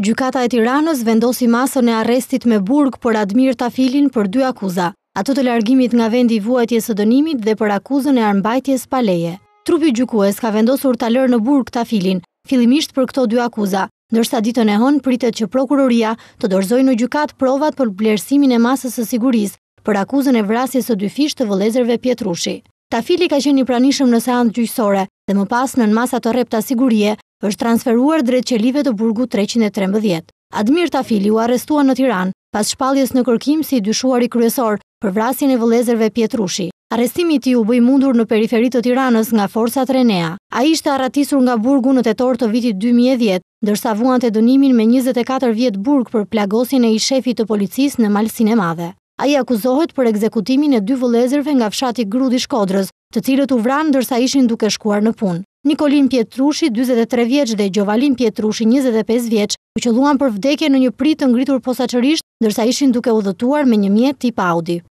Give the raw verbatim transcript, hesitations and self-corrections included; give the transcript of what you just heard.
Gjykata e Tiranës vendosi masën e arrestit me burg për Admir Tafilin për dy akuza, ato të largimit nga vendi i vuajtjes së dënimit dhe për akuzën e armbajtjes pa leje. Trupi gjykues ka vendosur ta lërë në burg Tafilin, fillimisht për këto dy akuza, ndërsa ditën e hënë pritet që prokuroria të dorëzojë në gjykat provat për vlerësimin e masës së sigurisë për akuzën e vrasjes së dy fish të vëllezërve Pietrushi. Tafili ka qenë i pranishëm në seancë gjyqësore dhe më pas nën masa të rrepta sigurie është transferuar drejt qelive të burgut treqind e trembëdhjetë. Admir Tafili u arrestua në Tiranë pas shpalljes në kërkim si i dyshuari kryesor për vrasjen e vëllezërve Pietrushi. Arrestimi i tij u bë i mundur në periferi të Tiranës nga forcat Renea. Ai ishte arratisur nga burgu në tetor të vitit dy mijë e dhjetë, ndërsa vuante dënimin me njëzet e katër vjet burg për plagosjen e ish shefit të policisë në Malsinë e Madhe. Ai akuzohet për ekzekutimin e dy vëllezërve nga fshati Grudhi i Shkodrës, të cilët u vranë ndërsa ishin duke shkuar në punë. Nikolin Pietrushi, dyzet e tre vjeç, dhe Gjovalin Pietrushi, njëzet e pesë vjeç, u qelluan për vdekje në një prit të ngritur posaçërisht, ndërsa ishin duke udhëtuar me një mjet tip Audi.